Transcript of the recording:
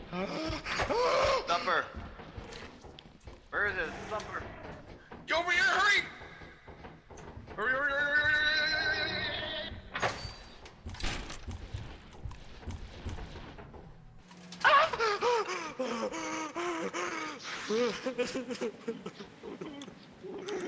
Thumper! Where is it? Thumper! Get over here, hurry! Hurry, hurry, hurry, hurry, hurry, hurry, hurry.